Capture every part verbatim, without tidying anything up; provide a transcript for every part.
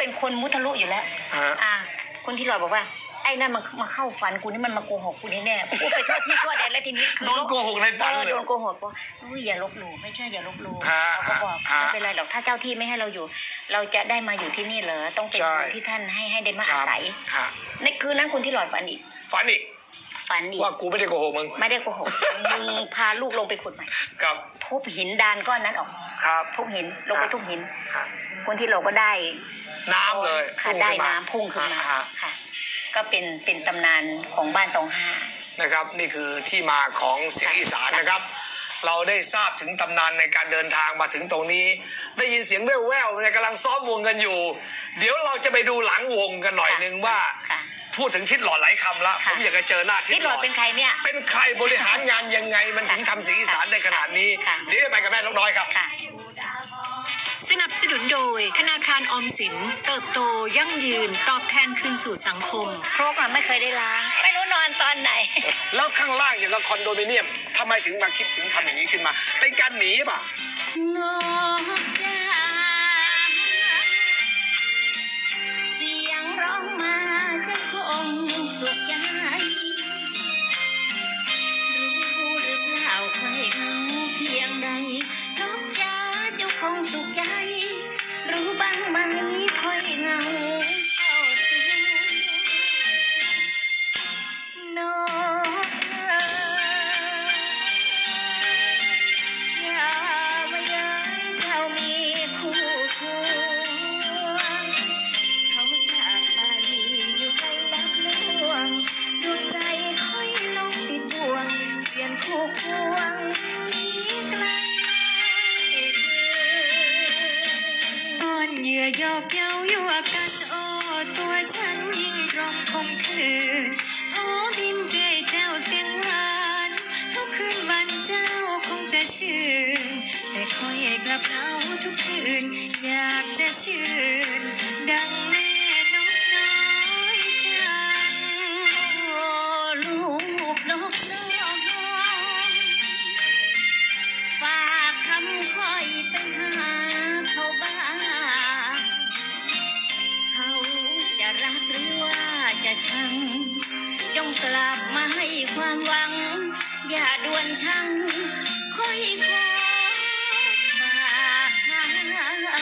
เป็นคนมุทะลุอยู่แล้วอ่าคนที่หลอดบอกว่าไอ้นั่นมันมาเข้าฝันกูนี่มันมาโกหกกูนี่แน่กูไปทั่วที่ทั่วแดนแล้วทีนี้คือโดนโกหกในฝันเลยโดนโกหกว่าอุ้ยอย่าลบหลู่ไม่ใช่อย่าลบหลู่เราก็บอกไม่เป็นไรหรอกถ้าเจ้าที่ไม่ให้เราอยู่เราจะได้มาอยู่ที่นี่เหรอต้องเป็นคนที่ท่านให้ให้ได้มาอาศัยในคืนนั้นคุณที่หลอดฝันอีกฝันอีกฝันอีกว่ากูไม่ได้โกหกมึงไม่ได้โกหกมึงพาลูกลงไปขุดใหม่ครับทุบหินดานก้อนนั้นออกครับทุบหินลงไปทุบหินคนที่เราก็ได้น้ำเลยค่ะได้น้ำพุ่งขึ้นมาค่ะก็เป็นเป็นตำนานของบ้านตองห้านะครับนี่คือที่มาของเสียงอีสานนะครับเราได้ทราบถึงตำนานในการเดินทางมาถึงตรงนี้ได้ยินเสียงแว่วๆเนี่ยกำลังซ้อมวงกันอยู่เดี๋ยวเราจะไปดูหลังวงกันหน่อยนึงว่าพูดถึงทิศหลอดหลายคำแล้วผมอยากจะเจอหน้าทิศหลอดเป็นใครเนี่ยเป็นใครบริหารงานยังไงมันถึงทำเสียงอีสานได้ขนาดนี้เดี๋ยวไปกับแม่นกน้อยครับสนับสนุนโดยธนาคารออมสินเติบโตยั่งยืนตอบแทนคืนสู่สังคมโครกอ่ะไม่เคยได้ล้างไม่รู้นอนตอนไหนแล้วข้างล่างอย่างกับคอนโดมิเนียมทำไมถึงมาคิดถึงทำอย่างนี้ขึ้นมาเป็นการหนีป่ะเสียงร้องมาจะคงสุขใจรู้หรือเปล่าใครเหงาเพียงใดนกจ๋าเจ้าคงสุขใจรู้บ้างไหมค่อยเหงาเข้าสู่นกอย่ามาย้ายเจ้ามีคู่ควงเขาจากไปอยู่ไกลลับลวงดวงใจค่อยลงติดบ่วงเปลี่ยนคู่ควงหนีไกลเหยื่อหยอกเย้ายั่วกันโอ้ตัวฉันยิ่งตรงคมคืนโอ้บินใจเจ้าเสียงหวานทุกคืนวันเจ้าคงจะชื่นแต่คอยกลับเราทุกคืนอยากจะชื่นดังแม่นกน้อยจังโอ้ลูกนกน้อยฝากคำคอยไปหาเขาบ้างเขาจะรักหรือว่าจะชังจงกลับมาให้ความหวังอย่าด่วนชังค่อยขอฝากคำ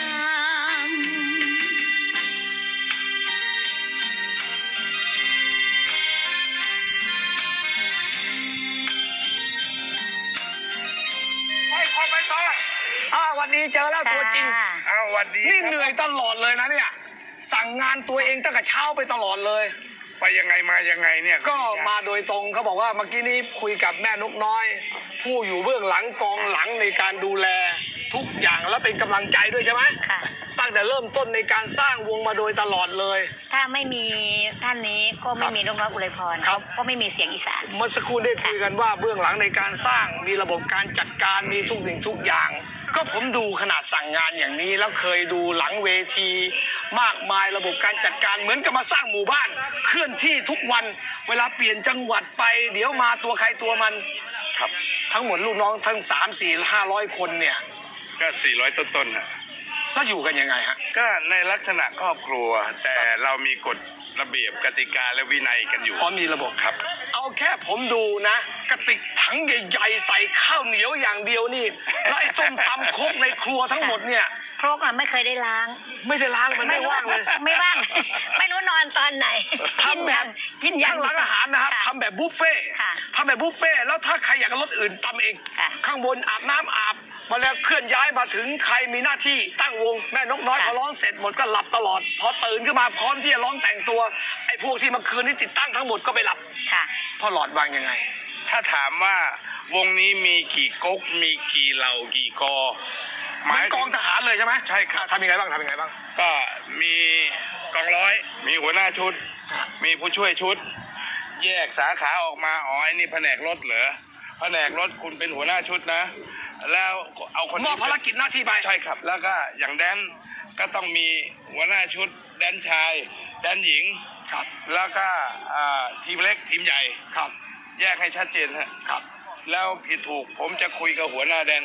อ้าววันนี้เจอแล้วตัวจริงอ้าววันนี้นี่เหนื่อยตลอดเลยนะเนี่ยสั่งงานตัวเองตั้งแต่เช้าไปตลอดเลยไปยังไงมายังไงเนี่ยก็มาโดยตรงเขาบอกว่าเมื่อกี้นี้คุยกับแม่นกน้อยผู้อยู่เบื้องหลังกองหลังในการดูแลทุกอย่างและเป็นกำลังใจด้วยใช่ไหมค่ะตั้งแต่เริ่มต้นในการสร้างวงมาโดยตลอดเลยถ้าไม่มีท่านนี้ก็ไม่มีนกน้อยอุไรพรครับก็ไม่มีเสียงอีสานเมื่อสักครู่ได้คุยกันว่าเบื้องหลังในการสร้างมีระบบการจัดการมีทุกสิ่งทุกอย่างก็ผมดูขนาดสั่งงานอย่างนี้แล้วเคยดูหลังเวทีมากมายระบบการจัดการเหมือนกับมาสร้างหมู่บ้านเคลื่อนที่ทุกวันเวลาเปลี่ยนจังหวัดไปเดี๋ยวมาตัวใครตัวมันครับทั้งหมดลูกน้องทั้งสามสี่ห้าร้อยคนเนี่ยก็สี่ร้อยต้นๆฮะแล้วอยู่กันยังไงฮะก็ในลักษณะครอบครัวแต่เรามีกฎระเบียบกติกาและวินัยกันอยู่อ๋อมีระบบครับเอาแค่ผมดูนะกระติกถังใหญ่ๆใส่ข้าวเหนียวอย่างเดียวนี่ไล่ส้มตำครกในครัวทั้งหมดเนี่ยครกอ่ะไม่เคยได้ล้างไม่ได้ล้างมันไม่ว่างเลยไม่ว่างไม่รู้นอนตอนไหนทำแบบกินข้างหลังอาหารนะครับทำแบบบุฟเฟ่ทำแบบบุฟเฟ่แล้วถ้าใครอยากรสอื่นตำเองข้างบนอาบน้ำอาบมาแล้วเคลื่อนย้ายมาถึงใครมีหน้าที่ตั้งวงแม่นกน้อยพอร้องเสร็จหมดก็หลับตลอดพอตื่นขึ้นมาพร้อมที่จะร้องแต่งตัวไอ้พวกที่เมื่อคืนนี้ติดตั้งทั้งหมดก็ไปหลับค่ะพ่อหลอดวางยังไงถ้าถามว่าวงนี้มีกี่ก๊กมีกี่เหล่ากี่กอหมายกองทหารเลยใช่ไหมใช่ครับทำยังไงบ้างทำยังไงบ้างก็มีกองร้อยมีหัวหน้าชุดมีผู้ช่วยชุดแยกสาขาออกมาอ๋อไอ้นี่แผนกรถเหรอแผนกรถคุณเป็นหัวหน้าชุดนะแล้วเอาคนมอบภารกิจหน้าที่ไปใช่ครับแล้วก็อย่างแดนก็ต้องมีหัวหน้าชุดแดนชายแดนหญิงครับแล้วก็ทีมเล็กทีมใหญ่ครับแยกให้ชัดเจนฮะครับแล้วผิดถูกผมจะคุยกับหัวหน้าแดน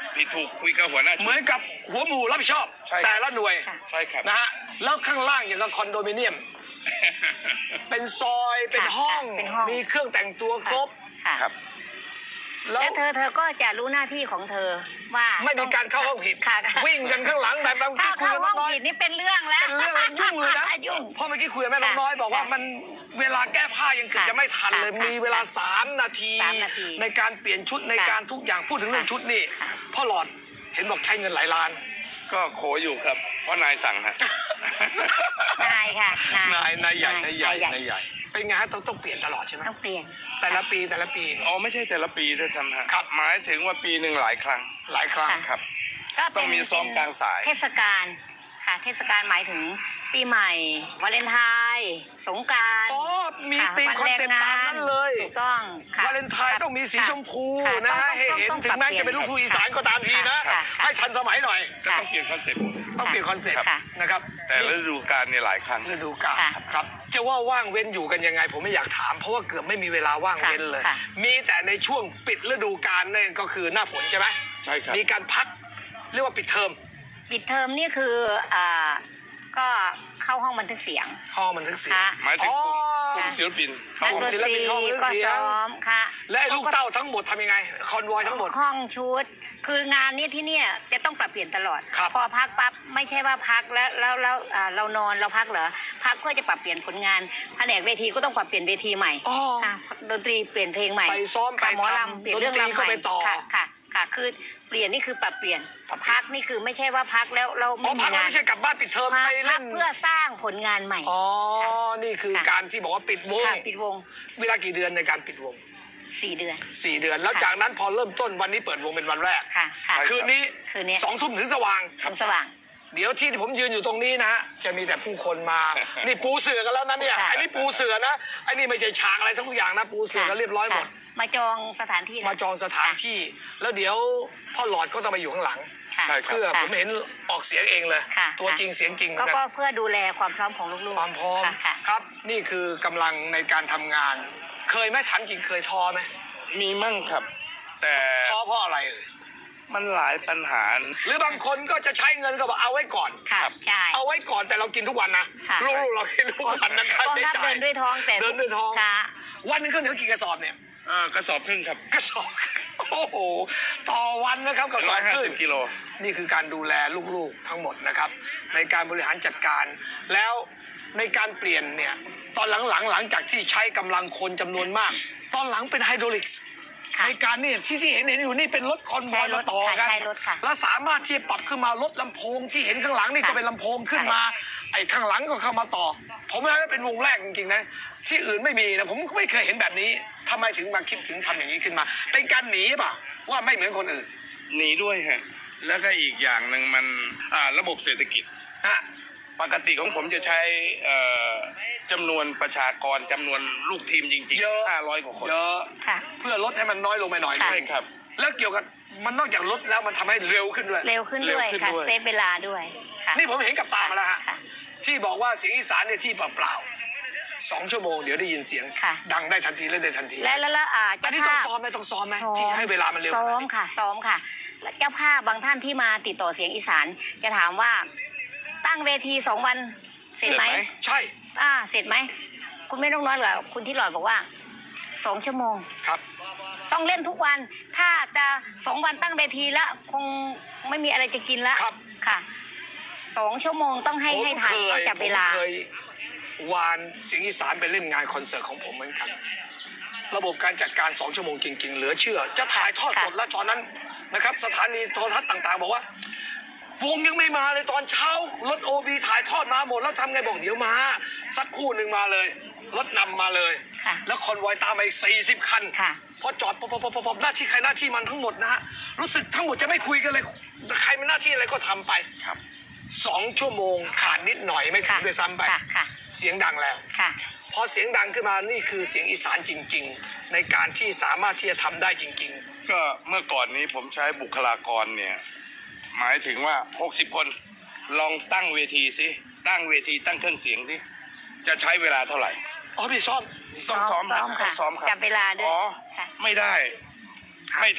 ผิดถูกคุยกับหัวหน้าชุเหมืดอนกับหัวหมู่รับผิดชอบใช่ครับแต่ละหน่วยค่ะใช่ครับนะฮะแล้วข้างล่างอย่างกับคอนโดมิเนียม เป็นซอยเป็นค่ะห้องค่ะเป็นห้องมีเครื่องแต่งตัวครบค่ะครับแล้วแล้วเธอเธอก็จะรู้หน้าที่ของเธอว่าไม่มีการเข้าห้องผิดค่ะวิ่งกันข้างหลังแบบบางถ้าที่คุยเข้ากับห้น้ออง งน้อยผิดนี่เป็นเรื่องแล้วเป็นเรื่องเลยยุ่งเลยนะยุ่งเพราะเมื่อกี้คุยกับแม่น้องน้อยบอกว่าค่ะมันเวลาแก้ผ้ายังเกือบค่ะจะไม่ทันเลยค่ะมีเวลาสามนาทีสามนาทีในการเปลี่ยนชุดในค่ะการทุกอย่างพูดถึงเรื่องค่ะชุดนี่ค่ะพ่อหลอดเห็นบอกใช้เงินหลายล้านก็โขอยู่ครับ เพราะนายสั่งฮะนายค่ะนายนายใหญ่นายใหญ่นายนายใหญ่เป็นไงฮะต้องต้องเปลี่ยนตลอดใช่ไหมต้องเปลี่ยนแต่ละปีแต่ละปีอ๋อไม่ใช่แต่ละปีด้วยซ้ำฮะครับหมายถึงว่าปีหนึ่งหลายครั้งหลายครั้งค่ะครับก็เป็นต้องมีซ้อมกลางสายเทศกาลค่ะ เทศกาลหมายถึงปีใหม่วาเลนไทน์สงกรานต์อ๋อมีค่ะธีมวัคอนแรงเซ็ปต์งตามนั้นเลยถูกต้องค่ะวาเลนไทน์ต้องมีสีค่ะชมพูค่นะต้องให้เห็นต้องถึงแม้จะเป็นลูกทุ่งอีสานก็ตามทีนะค่ะค่ะให้ทันสมัยหน่อยก็ต้องเปลี่ยนคอนเซ็ปต์ต้องเปลี่ยนคอนเซ็ปต์ค่ะนะครับแต่ฤดูกาลเนี่ยหลายครั้งฤดูกาลค่ะครับจะว่าว่างเว้นอยู่กันยังไง ผมไม่อยากถาม เพราะว่าเกือบไม่มีเวลาว่างเว้นเลยค่ะมีแต่ในช่วงปิดฤดูกาลนั่นก็คือหน้าฝนใช่ไหมใช่ครับมีการพักเรียกว่าปิดเทอมปิดเทอมนี่คืออ่าก็เข้าห้องบันทึกเสียงห้องบันทึกเสียงค่ะหมายถึงกลุ่มอ๋อกลุ่มศิลปินนักห้องดนศิลตปิรีนห้องบันทึกก็เสียงซ้อมค่ะและไอ้ลูกเต้าทั้งหมดทำยังไง คอนวอยทั้งหมดห้องชุด คืองานเนี้ที่เนี่ยจะต้องปรับเปลี่ยนตลอดครับพอพักปั๊บไม่ใช่ว่าพักแล้วแล้วแล้วอ่าเรานอนเราพักเหรอพักเพื่อจะปรับเปลี่ยนผลงานแผนกเวทีก็ต้องปรับเปลี่ยนเวทีใหม่อ๋อค่ะดนตรีเปลี่ยนเพลงใหม่ไปซ้อมไปค่ะหมอทำลำเปลี่ยนเรื่องดนตรีรำก็ใหม่ไปต่อค่ะค่ะค่ะ คือเปลี่ยนนี่คือปรับเปลี่ยนปรับเปลี่ยนพักนี่คือไม่ใช่ว่าพักแล้วเราอ๋อไม่มีพักแล้วงานไม่ใช่กลับบ้านปิดเทอมพักไปพัเล่กนเพื่อสร้างผลงานใหม่อ๋อค่ะนี่คือค่ะการที่บอกว่าปิดวงค่ะปิดวงเวลากี่เดือนในการปิดวงสี่เดือนสี่เดือน แล้วค่ะจากนั้นพอเริ่มต้นวันนี้เปิดวงเป็นวันแรกค่ะค่ะคืนนี้คืนนี้สองทุ่มถึงสว่างถึงสว่างเดี๋ยวที่ผมยืนอยู่ตรงนี้นะฮะจะมีแต่ผู้คนมา นี่ปูเสือกันแล้วนะเนี่ยค่ะไอ้นี่ปูเสือนะไอ้นี่ไม่ใช่ฉากอะไรสักอย่างนะ ปูเสือกันเรียบร้อยหมดค่ะมาจองสถานที่แล้วมาจองสถานที่ แล้วเดี๋ยวพ่อหลอดก็ต้องมาอยู่ข้างหลังค่ะใช่ครับเพื่อค่ะผมเห็นออกเสียงเองเลยค่ะตัวค่ะจริงเสียงจริงเหมืก็อนกันก็เพื่อดูแลความพร้อมของลูกๆความพร้อมค่ะค่ะครับ นี่คือกำลังในการทำงาน เคยไหมถามจริงเคยท้อไหมมีมั่งครับ แต่ท้อเพราะอะไรเอ่ยมันหลายปัญหาหรือบางคนก็จะใช้เงินก็บอกเอาไว้ก่อนค่ะครับใช่เอาไว้ก่อนแต่เรากินทุกวันนะค่ะลูกๆเรากินทุกวันนะค่ากองใช้ทัพจ่ายเดินด้วยท้องแต่เดินด้วยท้องค่ะวันหนึงก็เหลือกี่กระสอบเนี่ยเออกระสอบครึ่งครับกระสอบ โอ้โห ต่อวันนะครับกระสร้ออบ ยห้าครึ่สิงบกิโลนี่คือการดูแลลูกๆทั้งหมดนะครับ ในการบริหารจัดการ แล้วในการเปลี่ยนเนี่ยตอนหลังๆหลังจากที่ใช้กำลังคนจำนวนมาก ตอนหลังเป็นไฮดรอลิกส์ค่ะในการนี่ที่ที่เห็นเห็นอยู่นี่เป็นรถคอนวอยใช่รมาถต่อกันใช่รถค่ะแล้วสามารถที่จะปรับขึ้นมารถลำโพงที่เห็นข้างหลังนี่ค่ะก็เป็นลำโพงขึ้นมา ไอ้ข้างหลังก็เข้ามาต่อ ผมว่าเป็นวงแรกจริงๆนะที่อื่นไม่มีนะผมก็ไม่เคยเห็นแบบนี้ทำไมถึงมาคิดถึงทำอย่างนี้ขึ้นมา เป็นการหนีเปล่าว่าไม่เหมือนคนอื่นหนีด้วยฮะ แล้วก็อีกอย่างหนึ่งมันอ่าระบบเศรษฐกิจนะปกติของผมจะใช้เอ่อจำนวนประชากรจำนวนลูกทีมจริงเยอะๆห้าร้อยกว่าคนเยอะค่ะเพื่อลดให้มันน้อยลงไปหน่อยค่ะนึใช่งครับแล้วเกี่ยวกับมันนอกจากลดแล้วมันทำให้เร็วขึ้นด้วยเร็วขึ้นด้วยเร็วขึ้นค่ะด้วยเซฟเวลาด้วยค่ะนี่ผมเห็นกับตามาแล้วฮะค่ะที่บอกว่าเสียงอีสานเนี่ยที่เปล่าๆสองชั่วโมงเดี๋ยวได้ยินเสียงค่ะดังได้ทันทีเล่นได้ทันทีและแล้วแล้วอ่าอันเจ้านี้ต้องภาพซ้อมไหมต้องซ้อมไหมที่จะให้เวลามันเร็วขซ้อนาดมนี้ค่ะซ้อมค่ะแล้วเจ้าภาพบางท่านที่มาติดต่อเสียงอีสานจะถามว่า ตั้งเวทีสองวันเสร็จไหมเสร็จไหมใช่อ่าเสร็จไหมคุณไม่ต้องน้อยหรอกคุณที่หลอดบอกว่าสองชั่วโมงครับต้องเล่นทุกวัน ถ้าจะสองวันตั้งเวทีแล้วคงไม่มีอะไรจะกินแล้วครับค่ะสองชั่วโมงต้องให้ผมให้ทันเคต้องยจับผเวมลาเคยวานเสียงอีสานไปเล่นงานคอนเสิร์ตของผมเหมือนกัน ระบบการจัดการสองชั่วโมงจริงๆ เหลือเชื่อ จะถ่ายทอดสดค่ะแล้วตอนนั้นนะครับ สถานีโทรทัศน์ต่างๆ บอกว่าวงยังไม่มาเลยตอนเช้ารถโอบีถ่ายทอดมาหมดแล้วทำไงบอกเดี๋ยวมา สักครู่หนึ่งมาเลยรถนำมาเลยค่ะแล้วคอนวอยตามมาอีกสี่สิบคันค่ะพอจอดปปปปปหน้าที่ใครหน้าที่มันทั้งหมดนะฮะรู้สึกทั้งหมดจะไม่คุยกันเลยใครมีหน้าที่อะไรก็ทำไปครับสองชั่วโมงขาดนิดหน่อยไม่ถึค่ะงด้วยซ้ำไปค่ะค่ะเสียงดังแล้วค่ะพอเสียงดังขึ้นมานี่คือเสียงอีสานจริง ๆ ในการที่สามารถที่จะทำได้จริงก็เมื่อก่อนนี้ผมใช้บุคลากรเนี่ย หมายถึงว่าหกสิบคนลองตั้งเวทีสิตั้งเวทีตั้งเครื่องเสียงสิจะใช้เวลาเท่าไหร่ๆอ๋อพี่ซ่อมต้องซ้อมซ้อมต้องค่ะซ้อมครับจับเวลาด้วยอ๋อค่ะไม่ได้ ไม่ทัน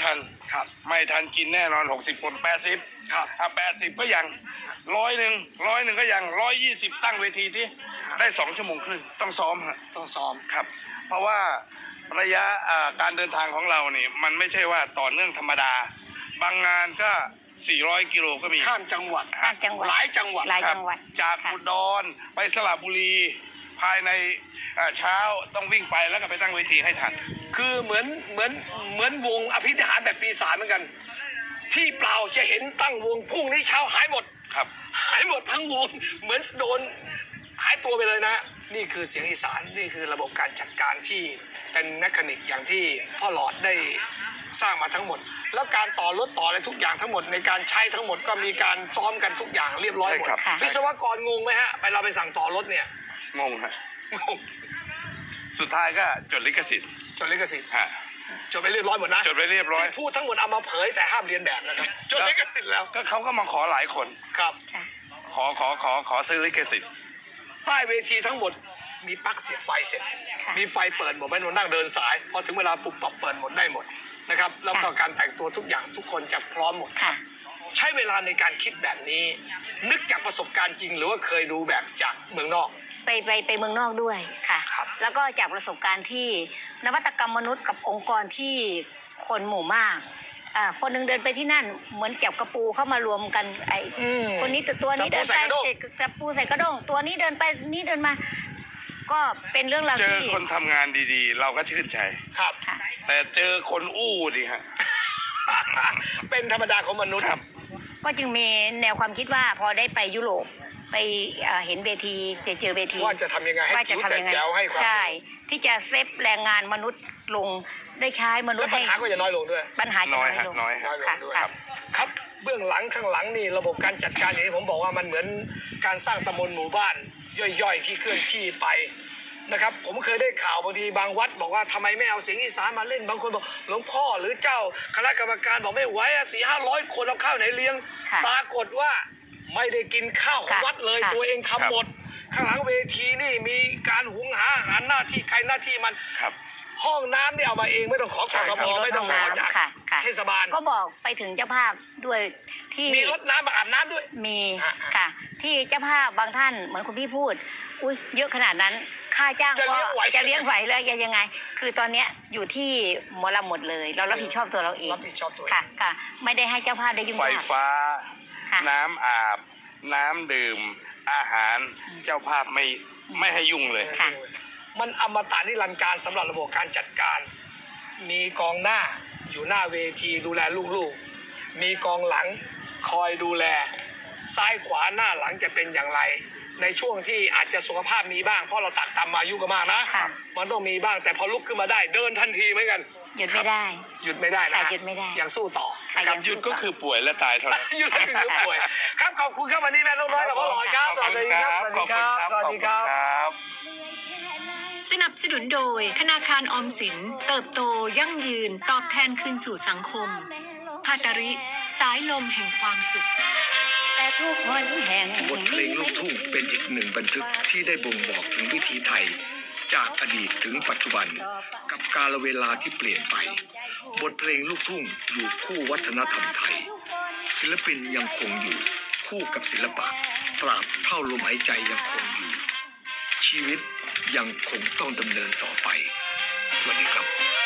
ครับไม่ทันกินแน่นอนหกสิบคนแปดสิบครับอ่ะแปดสิบก็ยังร้อยหนึ่งร้อยหนึ่งก็ยังร้อยยี่สิบตั้งเวทีที่ได้สองชั่วโมงครึ่งต้องซ้อมฮะต้องซ้อมครับ เพราะว่าระยะอ่าการเดินทางของเราเนี่ยมันไม่ใช่ว่าต่อเนื่องธรรมดา บางงานก็สี่ร้อยกิโลก็มีข้ามจังหวัดข้ามจังหวัดหลายจังหวัดหลายครับจังหวัดจากค่ะอุดรไปสระบุรี ภายในเอ่อเช้าต้องวิ่งไปแล้วก็ไปตั้งเวทีให้ทันคือเหมือนเหมือนเหมือนวงอภินิหารแบบปีศาจเหมือนกัน ที่เปล่าจะเห็นตั้งวงพรุ่งนี้เช้าหายหมดครับหายหมดทั้งวงเหมือนโดนหายตัวไปเลยนะ นี่คือเสียงอีสานนี่คือระบบการจัดการที่เป็นแมคานิกอย่างที่พ่อหลอดได้สร้างมาทั้งหมด แล้วการต่อรถต่ออะไรทุกอย่างทั้งหมดในการใช้ทั้งหมดก็มีการซ้อมกันทุกอย่างเรียบร้อยหมดใช่ครับวิศวกรงงไหมฮะไปเราไปสั่งต่อรถเนี่ยงงฮะงงสุดท้ายก็จดลิขสิทธิ์จดลิขสิทธิ์ฮะจดไปเรียบร้อยหมดนะจดไปเรียบร้อยที่พูดทั้งหมดเอามาเผยแต่ห้ามเรียนแบบนะครับจดลิขสิทธิ์แล้วก็เขาก็มาขอหลายคนครับค่ะขอขอขอขอซื้อลิขสิทธิ์ใต้เวทีทั้งหมดมีปลั๊กเสียบไฟเสร็จค่ะมีไฟเปิดหมดไม่ต้องนั่งเดินสาย พอถึงเวลาปุ๊บปรับเปิดหมดได้หมดนะครับ แล้วก็การแต่งตัวทุกอย่างทุกคนจะพร้อมหมดค่ะใช้เวลาในการคิดแบบนี้ นึกจากประสบการณ์จริงหรือว่าเคยดูแบบจากเมืองนอกไปไปไปเมืองนอกด้วยค่ะครับแล้วก็จากประสบการณ์ที่นวัตกรรมมนุษย์กับองค์กรที่คนหมู่มากอ่าคนหนึงเดินไปที่นั่นเหมือนจับกระปูเข้ามารวมกันไอ้คนนี้ตัวตัวนี้เดินไปจับปูใส่กระด้งตัวนี้เดินไปนี้เดินมา ก็เป็นเรื่องราวเจอที่คนทำงานดีๆ เราก็ชื่นใจครับค่ะแต่เจอคนอู้ดิฮะเป็นธรรมดาของมนุษย์ครับก็จึงมีแนวความคิดว่าพอได้ไปยุโรปไปเอ่อเห็นเวทีเจอเจอเวทีว่าจะทำยังไงให้ว่าจะจิ๋วทำแต่ยังไงแจ๋วให้ความใช่ ที่จะเซฟแรงงานมนุษย์ลงได้ใช้มนุษและย์ปัญให้หาก็จะน้อยลงด้วยปัญหาจะน้น้ออย ยฮะลงน้อยฮะน้อยลงค่ะด้วยค่ะครับเบื้องหลังข้างหลังนี่ระบบการจัดการอย่างที่ผมบอกว่ามันเหมือนการสร้างตำบลหมู่บ้าน ย่อยๆที่เคลื่อนที่ไปนะครับ ผมเคยได้ข่าวบางทีบางวัดบอกว่าทำไมไม่เอาเสียงอีสานมาเล่นบางคนบอกหลวงพ่อหรือเจ้าคณะกรรมการบอกไม่ไหวอะสี่ห้าร้อยคนเอาข้าวไหนเลี้ยงค่ะปรากฏว่าไม่ได้กินข้าวของค่ะวัดเลยค่ะตัวเองทำหมด ข้างหลังเวทีนี่มีการหุงหาอาหารหน้าที่ใครหน้าที่มันครับห้องน้ำนี่เอามาเองไม่ต้องขอกใช่ทครับมไม่ต้องขอจากค่ะค่ะเทศบาลก็บอกไปถึงเจ้าภาพด้วยที่มีรถน้ำมาอาบน้ำด้วยมีอ่ะค่ะ ที่เจ้าภาพบางท่านเหมือนคุณพี่พูดอุ้ยเยอะขนาดนั้นค่าจ้างจะก็เลี้ยงไหวจะเลี้ยงไหวเลยยังไง คือตอนเนี้ยอยู่ที่หมอลำหมดเลย เรารับผิดชอบตัวเราเองรับผิดชอบตัวเองค่ะค่ะ ไม่ได้ให้เจ้าภาพได้ยุ่งไฟยากฟ้าค่ะน้ำอาบ น้ำดื่ม อาหาร เจ้าภาพไม่ไม่ให้ยุ่งเลยค่ะมันอมตะนิรันดร์การสำหรับระบบการจัดการ มีกองหน้าอยู่หน้าเวทีดูแลลูกๆ มีกองหลังคอยดูแล ซ้ายขวาหน้าหลังจะเป็นอย่างไร ในช่วงที่อาจจะสุขภาพมีบ้างเพราะเราตักตำมาอายุก็มากนะค่ะมันต้องมีบ้างแต่พอลุกขึ้นมาได้ เดินทันทีเหมือนกันหยุดไม่ได้หยุดไม่ได้นะค่ะหยุดไม่ได้ยังสู้ต่อค่ะนะครับยังหยุดก็คือป่วยและตายเท่านั้นหยุดก็คือป่วยครับขอบคุณครับวันนี้แม่นกน้อยกับพ่อหลอดครับขอบคุณครับสวัสขดีอบคคุณรับครับสวัสขอบดีคุณครับครับสนับสนุนโดยธนาคารออมสินเติบโตยั่งยืนตอบแทนคืนสู่สังคมพาตาริสายลมแห่งความสุขแต่ทุกคนแห่งบทเพลงลูกทุ่งเป็นอีกหนึ่งบันทึกที่ได้บ่งบอกถึงวิถีไทย จากอดีตถึงปัจจุบัน กับกาลเวลาที่เปลี่ยนไป บทเพลงลูกทุ่งอยู่คู่วัฒนธรรมไทย ศิลปินยังคงอยู่คู่กับศิลปะ ตราบเท่าลมหายใจยังคงอยู่ ชีวิตยังคงต้องดำเนินต่อไป สวัสดีครับ